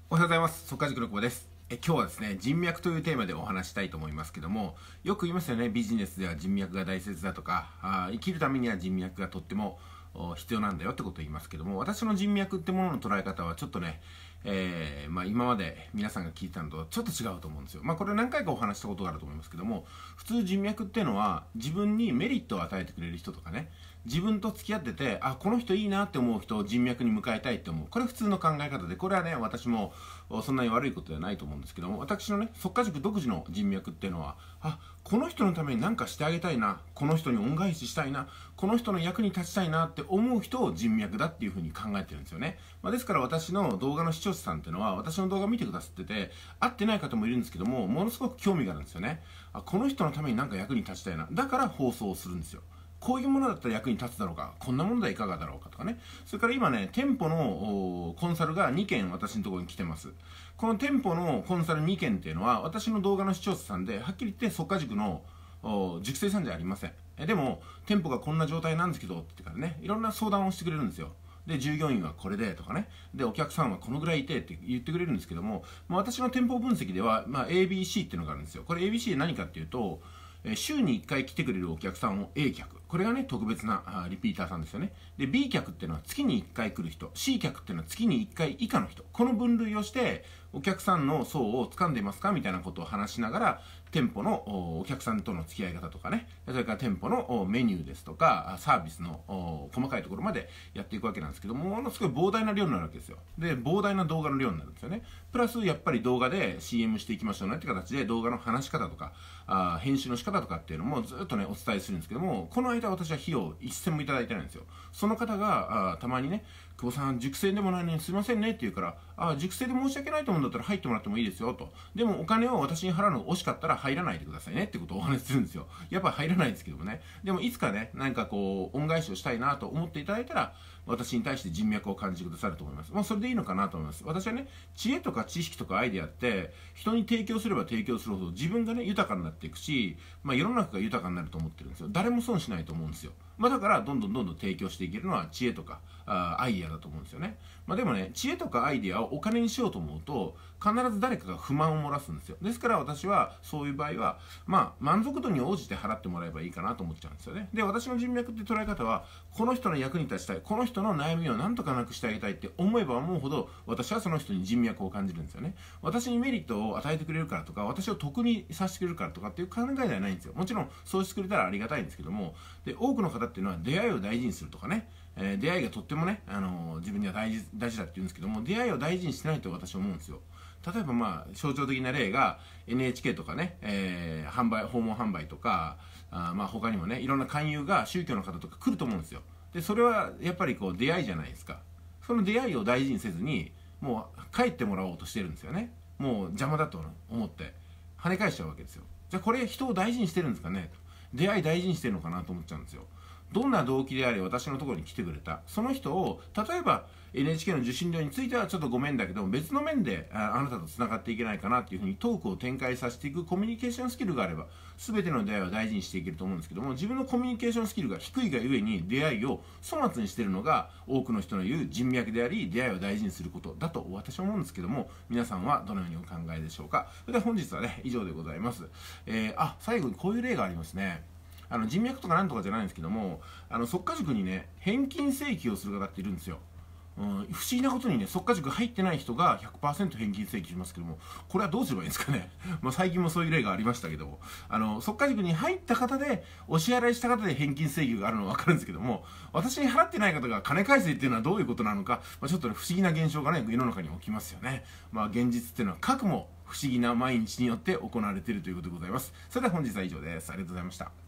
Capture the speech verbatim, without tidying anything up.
おはようございます。速稼塾の久保です。え今日はですね、人脈というテーマでお話したいと思いますけども、よく言いますよね、ビジネスでは人脈が大切だとか、あ生きるためには人脈がとっても必要なんだよってことを言いますけども、私の人脈ってものの捉え方はちょっとね、えーまあ、今まで皆さんが聞いたのとちょっと違うと思うんですよ。まあこれ何回かお話したことがあると思いますけども、普通人脈っていうのは自分にメリットを与えてくれる人とかね、自分と付き合ってて、あ、この人いいなって思う人を人脈に迎えたいって思う。これ普通の考え方で、これはね、私もそんなに悪いことではないと思うんですけども、私のね、速稼塾独自の人脈っていうのは、あ、この人のために何かしてあげたいな、この人に恩返ししたいな、この人の役に立ちたいなって思う人を人脈だっていうふうに考えてるんですよね。まあ、ですから私の動画の視聴者さんっていうのは、私の動画見てくださってて、会ってない方もいるんですけども、ものすごく興味があるんですよね。あ、この人のために何か役に立ちたいな。だから放送をするんですよ。こういうものだったら役に立つだろうか、こんなものではいかがだろうかとかね。それから今ね、店舗のコンサルがにけん私のところに来てます。この店舗のコンサルにけんっていうのは、私の動画の視聴者さんで、はっきり言って速稼塾の塾生さんじゃありません。えでも、店舗がこんな状態なんですけどってからね、いろんな相談をしてくれるんですよ。で、従業員はこれでとかね。で、お客さんはこのぐらいいてって言ってくれるんですけども、まあ、私の店舗分析では、まあ、エービーシー っていうのがあるんですよ。これ エービーシー で何かっていうと、週にいっかい来てくれるお客さんを A 客。これがね、特別なリピーターさんですよね。で、B 客っていうのは月にいっかい来る人。C 客っていうのは月にいっかい以下の人。この分類をして、お客さんの層を掴んでいますかみたいなことを話しながら、店舗のお客さんとの付き合い方とかね、それから店舗のメニューですとか、サービスの細かいところまでやっていくわけなんですけども、ものすごい膨大な量になるわけですよ。で、膨大な動画の量になるんですよね。プラス、やっぱり動画で シーエム していきましょうねって形で、動画の話し方とか、あ編集の仕方とかっていうのもずっとね、お伝えするんですけども、この間私は費用一銭もいただいてないんですよ。その方が、あたまにね、久保さん、塾生でもないのにすいませんねって言うから、あ、塾生で申し訳ないと思うんだったら入ってもらってもいいですよと。でもお金を私に払うのが惜しかったら入らないでくださいねってことをお話しするんですよ。やっぱり入らないですけどもね。でもいつかね、何かこう、恩返しをしたいなと思っていただいたら、私に対して人脈を感じてくださると思います。まあそれでいいのかなと思います。私はね、知恵とか知識とかアイデアって、人に提供すれば提供するほど自分がね、豊かになっていくし、まあ世の中が豊かになると思ってるんですよ。誰も損しないと思うんですよ。まあだから、どんどんどんどん提供していけるのは知恵とか、あアイデアだと思うんですよね。まあでもね、知恵とかアイデアをお金にしようと思うと、必ず誰かが不満を漏らすんですよ。ですから私は、そういう場合は、まあ、満足度に応じて払ってもらえばいいかなと思っちゃうんですよね。で、私の人脈って捉え方は、この人の役に立ちたい、この人の悩みをなんとかなくしてあげたいって思えば思うほど、私はその人に人脈を感じるんですよね。私にメリットを与えてくれるからとか、私を得にさせてくれるからとかっていう考えではないんですよ。もちろん、そうしてくれたらありがたいんですけども、で、多くの方っていうのは出会いを大事にするとかね、えー、出会いがとってもね、あのー、自分には大事大事だって言うんですけども、出会いを大事にしてないと私は思うんですよ。例えばまあ象徴的な例が エヌエイチケー とかね、えー、販売訪問販売とか、あまあ他にもね、いろんな勧誘が宗教の方とか来ると思うんですよ。でそれはやっぱりこう出会いじゃないですか。その出会いを大事にせずにもう帰ってもらおうとしてるんですよね。もう邪魔だと思って跳ね返しちゃうわけですよ。じゃあこれ人を大事にしてるんですかね、出会い大事にしてるのかなと思っちゃうんですよ。どんな動機であれ私のところに来てくれたその人を、例えば エヌエイチケー の受信料についてはちょっとごめんだけども、別の面で あ, あなたとつながっていけないかなっていうふうにトークを展開させていくコミュニケーションスキルがあれば、全ての出会いを大事にしていけると思うんですけども、自分のコミュニケーションスキルが低いがゆえに出会いを粗末にしているのが多くの人の言う人脈であり、出会いを大事にすることだと私は思うんですけども、皆さんはどのようにお考えでしょうか。それでは本日はね、以上でございます。えー、あ最後にこういう例がありますね。あの人脈とかなんとかじゃないんですけども、あの速稼塾にね、返金請求をする方っているんですよ。うん、不思議なことにね、速稼塾入ってない人が ひゃくパーセント 返金請求しますけども、これはどうすればいいんですかね。まあ最近もそういう例がありましたけども、あの速稼塾に入った方でお支払いした方で返金請求があるのは分かるんですけども、私に払ってない方が金返せっていうのはどういうことなのか、まあ、ちょっと、ね、不思議な現象がね世の中に起きますよね。まあ現実っていうのはかくも不思議な毎日によって行われているということでございます。それでは本日は以上です。ありがとうございました。